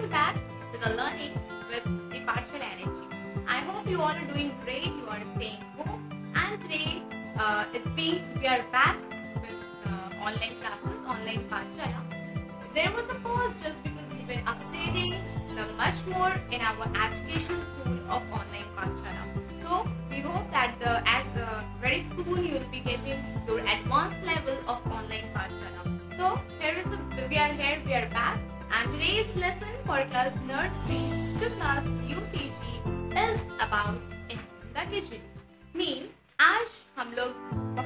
welcome back to the Learning with the Pathshala Energy. I hope you all are doing great, you are staying home, and today we are back with online classes, online Pathshala. There was a pause just because we were updating the much more in our educational tool of online Pathshala. So we hope that very soon you will be getting your advanced level of online Pathshala. So we are back, and today's lesson for class nursery to class UKG is about in the kitchen. Means आज हम लोग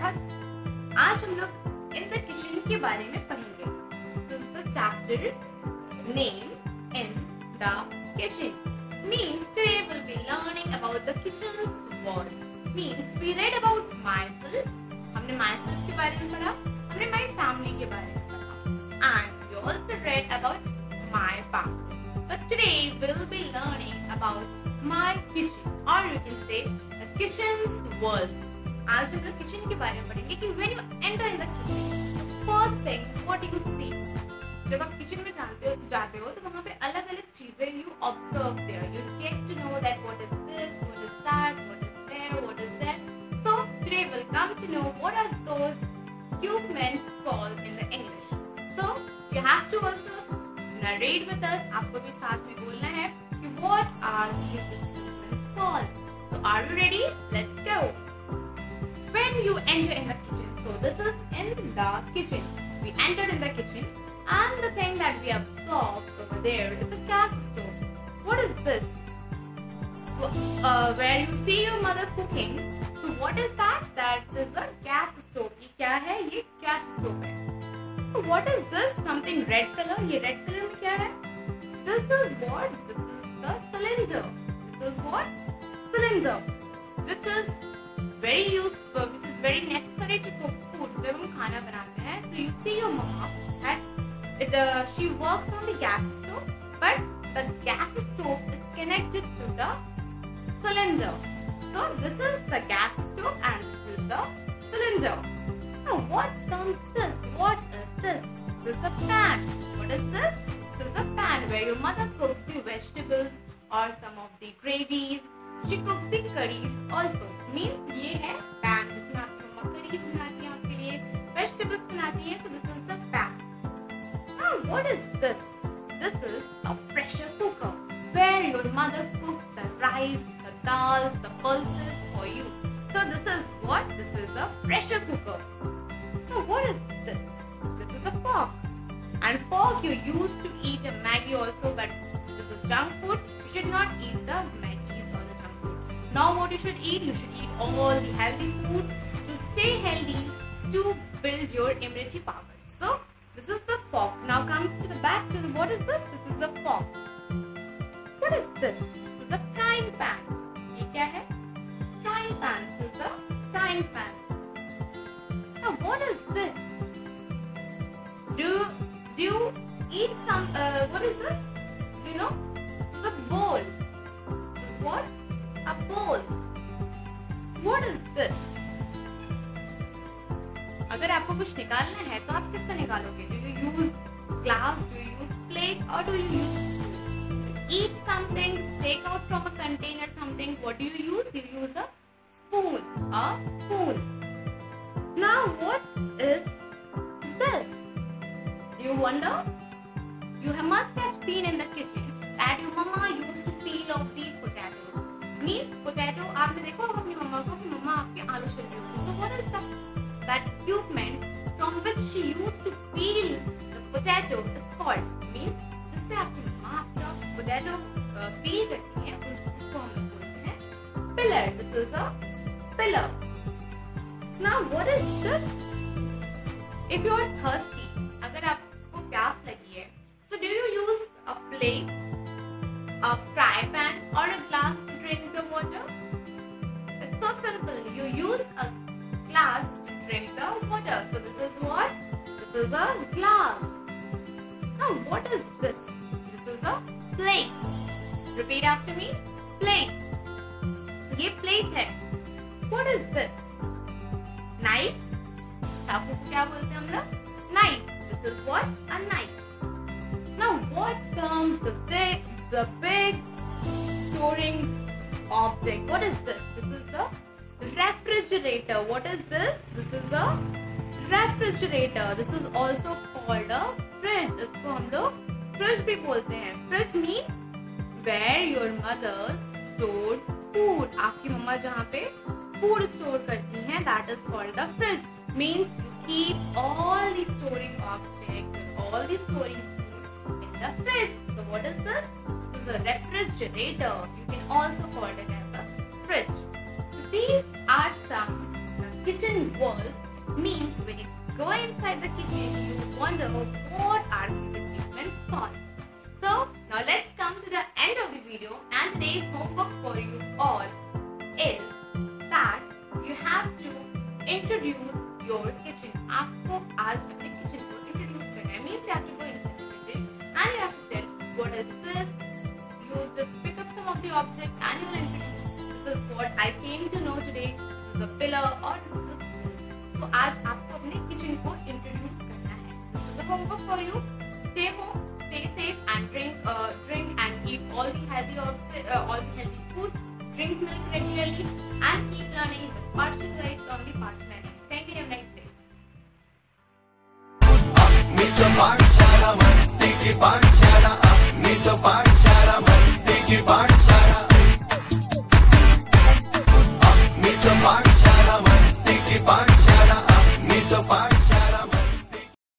in the kitchen के बारे में पढ़ेंगे. So the chapters name in the kitchen. Means today we'll be learning about the kitchen's world. Means we read about myself. हमने myself के बारे में पढ़ा, हमने my family के बारे में पढ़ा, and we also read about my family. But today we'll be learning about my kitchen, or you can say the kitchen's world. आज हम लोग kitchen के बारे में पढ़ेंगे कि when you enter in the kitchen, the first thing what you see. जब आप kitchen में जाते हो तो वहाँ पे अलग-अलग चीजें you observe there. You get to know that what is this, what is that, what is there, what is that. So today we'll come to know what are those equipments called in the English. So you have to also narrate with us. आपको भी साथ में बोलना है कि what are these equipments called. So are you ready? Let's go. When you enter in the kitchen, so this is in the kitchen. We entered in the kitchen, and the thing that we observed over there is a gas stove. What is this? Where you see your mother cooking. So what is that? That is a gas stove. ये क्या है? ये gas stove है. So what is this? Something red color. ये red color में क्या है? This is what? This is the cylinder. This is what? Cylinder, which is very useful, which is very necessary to cook food. जब हम खाना बनाते हैं, so you see your mama that she works on the gas stove, but the gas stove is connected to the cylinder. So this is the gas stove and this is the cylinder. Now what comes this? What is this? This is a pan. What is this? This is a pan where your mother cooks the vegetables or some of the gravies. She cooks the curries also. Means ये है pan जिसमें आपकी मम्मा curries बनाती है आपके लिए, vegetables बनाती है. So this is the pan. Now what is this? This is a pressure cooker where your mother cooks the rice, the dals, the pulses for you. So this is what? This is a pressure cooker. Now what is this? This is a fork. And fork you use to eat a Maggi also, but this is junk food. You should not eat the Maggis or the junk food. Now what you should eat? You should eat all the healthy food to stay healthy, to build your immunity power. So this is the fork. Now comes to the back to the, what is this? This is the fork. What is this? This is a frying pan. ये क्या है? Frying pan. This is a frying pan. Now what is this? Do you eat some? What is this? Do you know? This is a bowl. This is what? A bowl. What is this? अगर आपको कुछ निकालना है तो आप किससे निकालोगे? Do you use glass? Do you use plate? Or do you eat something? Take out from a container something. What do you use? You use a spoon. A spoon. Now what is this? You wonder? You must have seen in the kitchen that your mama used to peel off the potatoes. Means potato. आपने देखा होगा अपनी मम्मा को कि मम्मा आपके आलू छिल रही होती है. So what is that equipment from which she used to peel the potato is called? Means जिससे आपकी मम्मा आपका potato peel करती है, उसको हम लोग बोलते हैं pillar. This is a pillar. Now what is this? If you are thirsty, अगर आपको प्यास लगी है, so do you use a plate, a fry pan, or a glass to drink the water? It's so simple. You use a glass to drink the water. So this is what? This is a glass. Now what is this? This is a plate. Repeat after me. Plate. ये plate है. What is this? Knife. चाकू को क्या बोलते हैं हम लोग? Knife. This is what? A knife. Now what comes the big storing object. What is this? This is a refrigerator. What is this? This is a refrigerator. This is also called a fridge. इसको हम लोग fridge भी बोलते हैं. Fridge means where your mother stored food. आपकी मम्मा जहाँ पे food store करती हैं, that is called the fridge. Means you keep all the storing objects and all the storing food in the fridge. So what is this? This is a refrigerator. You can also call it as a fridge. So these are some kitchen words. Means when you go inside the kitchen, you wonder what are these equipments called. So now let's come to the end of the video, and today's homework for you all is that you have to introduce your kitchen. आपको आज अपने kitchen को introduce करना है. Means you have to go inside the kitchen and you have to tell what is this. You just pick up some of the objects and you will introduce. This is what I came to know today. This is a pillar or this is a spoon. So आज आपको अपने kitchen को introduce करना है. This is the homework for you. Stay home, stay safe, and drink and eat all the healthy foods. Drink milk regularly and keep learning with partial rights on the partial language. Thank you. Have a nice day. Mr. Parchala,